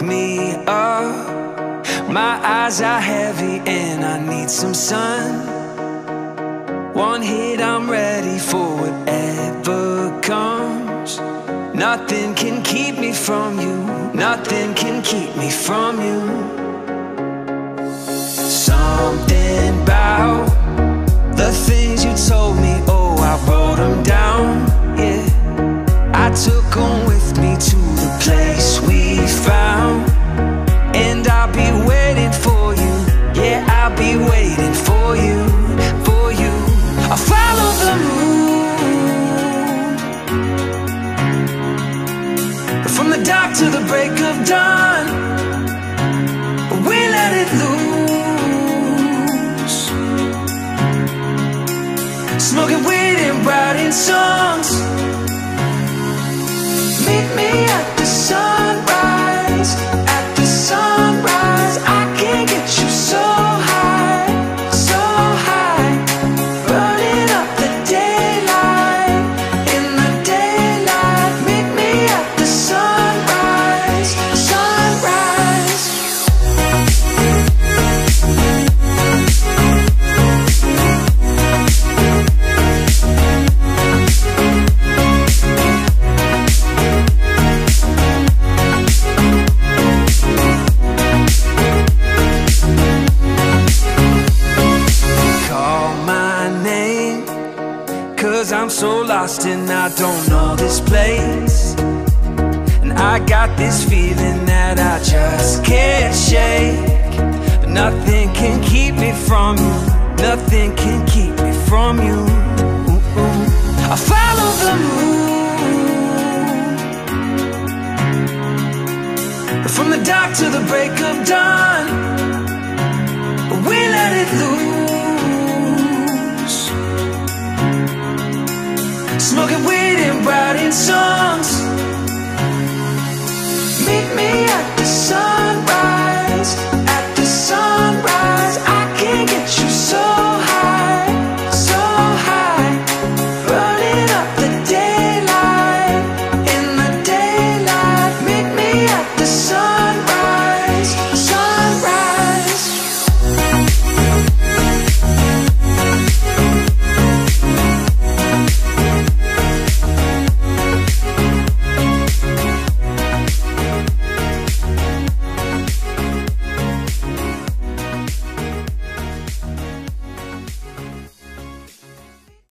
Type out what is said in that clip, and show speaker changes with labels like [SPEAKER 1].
[SPEAKER 1] me up. My eyes are heavy and I need some sun. One hit, I'm ready for whatever comes. Nothing can keep me from you. Nothing can keep me from you. Something about the things you told me, oh, I wrote them down, yeah. I took them with me to the place we found. And I'll be waiting for you, yeah, I'll be waiting for you, for you. I'll follow the moon from the dark to the break of dawn. We let it loose, smoking weed and writing songs. Meet me at the sunrise, at the sunrise. I can't get you so high, so high. Burning up the daylight, in the daylight. Meet me at the sunrise, sunrise. I'm so lost and I don't know this place. And I got this feeling that I just can't shake. But nothing can keep me from you. Nothing can keep me from you. I follow the moon from the dark to the break of dawn.